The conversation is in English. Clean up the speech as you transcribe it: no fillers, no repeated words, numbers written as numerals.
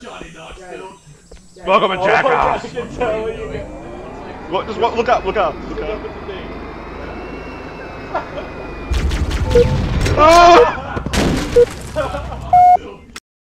Johnny Knoxville. Welcome to Jackass. I can tell what you mean. What? Just what? Look up. Look up. Look Look up. up at the thing. Oh!